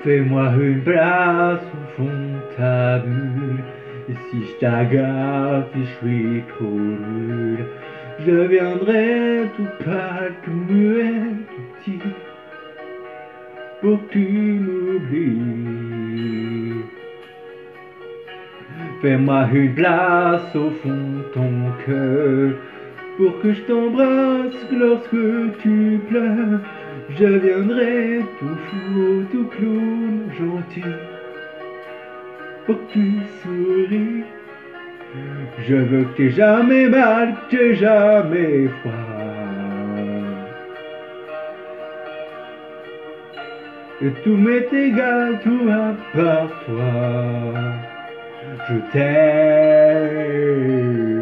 Fais-moi une place au fond de ta bulle. Et si je t'agace, si je suis trop nul, je viendrai tout pâle, tout muet, tout petit, pour que tu m'oublies. Fais-moi une place au fond de ton cœur, pour que je t'embrasse lorsque tu pleures. Je viendrai tout fou, tout clown, gentil, pour que tu souris. Je veux que t'aies jamais mal, que t'aies jamais froid. Et tout m'est égal, tout à part toi. Je t'aime.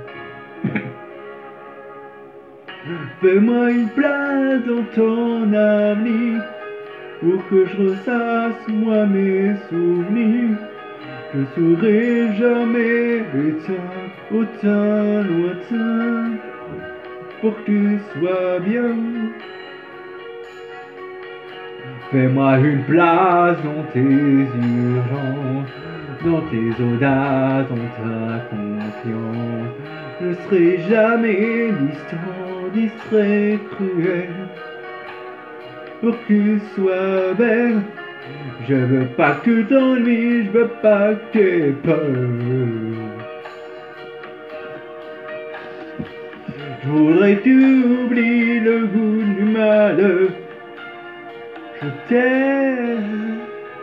Fais-moi une place dans ton avenir, pour que je ressasse moi mes souvenirs. Je serai jamais éteint, autant lointain, pour que tu sois bien. Fais-moi une place dans tes urgences, dans tes audaces, dans ta confiance. Je ne serai jamais distant, distrait, cruel, pour que tu sois belle. Je veux pas que tu t'ennuies, je veux pas que t'aies peur. Je voudrais que tu oublies le goût du malheur. Je t'aime.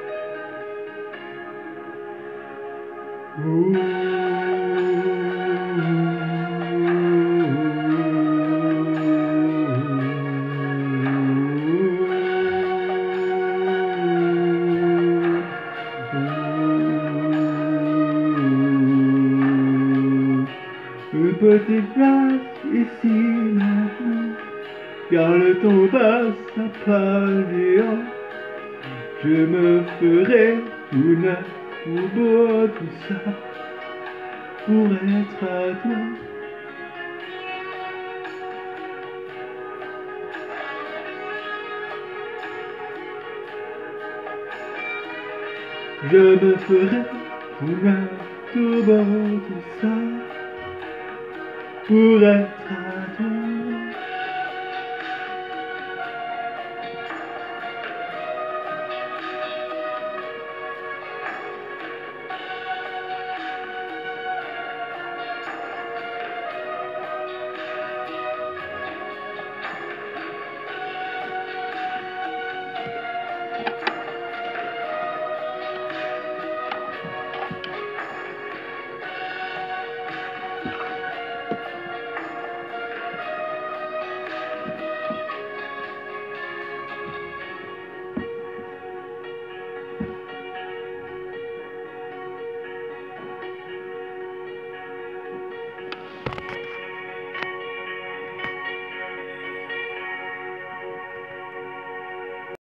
Une petite place ici maintenant, car le temps passe à pas néant. Je me ferai tout neuf, tout beau, tout ça, pour être à toi. Je me ferai tout neuf, tout beau, tout ça, pour être à toi.